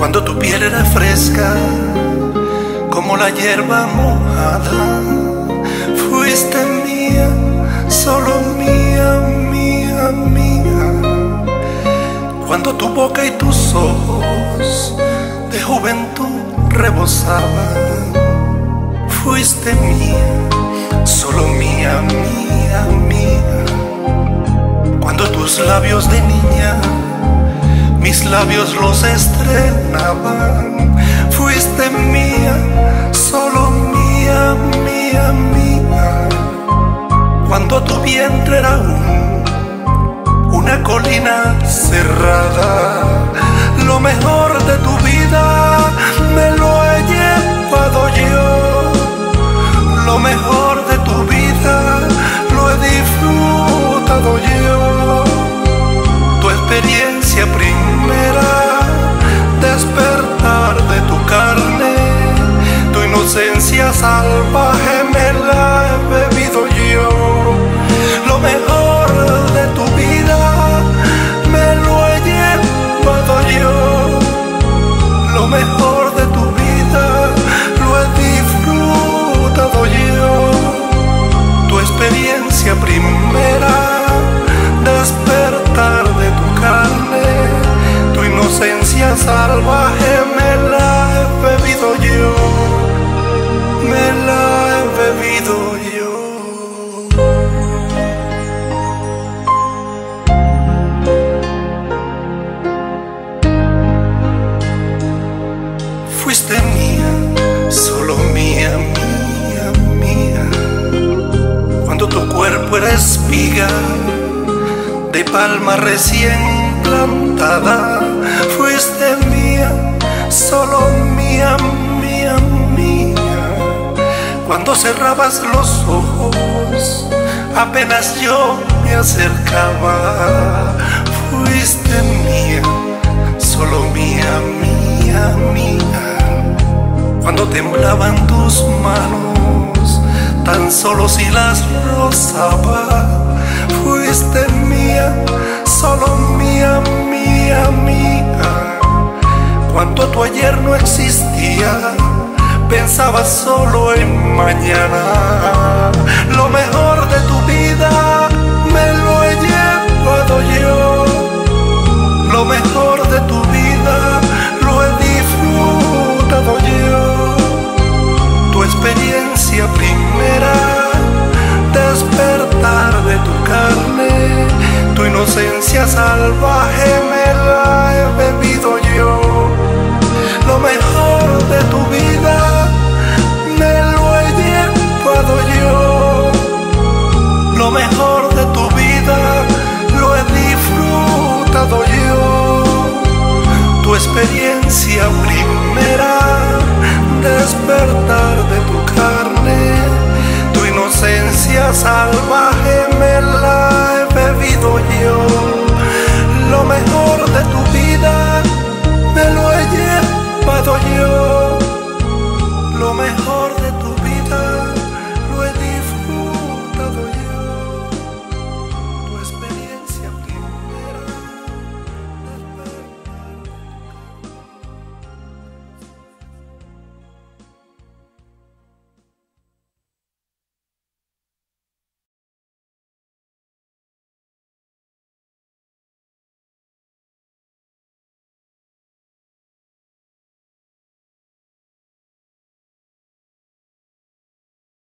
cuando tu piel era fresca como la hierba mojada. Fuiste mía, solo mía, mía, mía, cuando tu boca y tus ojos de juventud rebosaban. Fuiste mía, solo mía, mía, mía, cuando tus labios de niña mis labios los estrenaban. Fuiste mía, solo mía, mía, mía, cuando tu vientre era una colina cerrada. Lo mejor de tu vida me lo he llevado yo. Lo mejor de tu vida lo he disfrutado yo. Tu experiencia primera, despertar de tu carne, tu inocencia salvaje me la he bebido yo. Lo mejor de tu vida me lo he llevado yo. Lo mejor de tu vida lo he disfrutado yo. Tu experiencia primera, despertar de tu carne, tu inocencia salvaje me la he bebido yo, me la he bebido yo. Fuiste mía, solo mía, mía, mía, cuando tu cuerpo era espiga de palma recién plantada. Fuiste mía, solo mía, mía, mía, cuando cerrabas los ojos apenas yo me acercaba. Fuiste mía, solo mía, mía, mía, cuando temblaban tus manos tan solo si las rozaba. Fuiste mía, solo mía, mía, mía, cuando tu ayer no existía, pensaba solo en mañana. Lo mejor de tu vida me lo he llevado yo. Lo mejor de tu vida lo he disfrutado yo. Tu experiencia primera, despertar de tu carne, tu inocencia salvaje me la he bebido yo. Lo mejor de tu vida me lo he llevado yo. Lo mejor de tu vida lo he disfrutado yo. Tu experiencia primera, despertar de tu carne, tu inocencia salvaje